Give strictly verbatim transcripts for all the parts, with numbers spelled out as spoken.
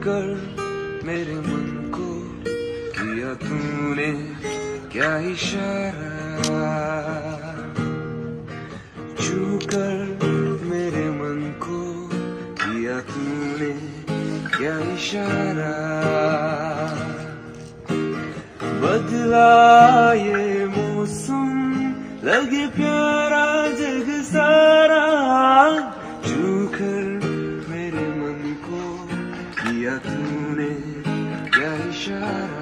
कर मेरे मन को किया तूने क्या इशारा, छू कर मेरे मन को किया तूने क्या इशारा। बदला ये मौसम लगे प्यारा जग सारा, छू कर मेरे मन को किया तूने क्या इशारा।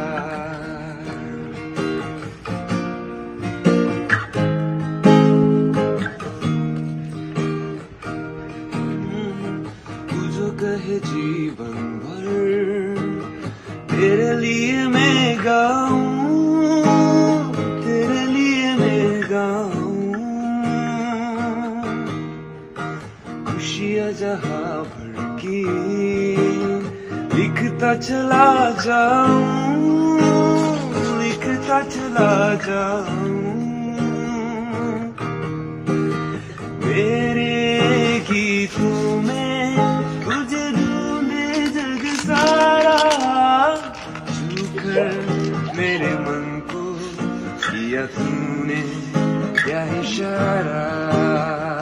तू जो कहे जीवन भर तेरे लिए मैं गाऊं, तेरे लिए मैं गाऊं, खुशियाँ जहाँ भर की लिखता चला जाऊं, लिखता चला जाऊं। मेरे गीतों में तुझे ढूंढे जग सारा, छू कर मेरे मन को किया तूने क्या इशारा।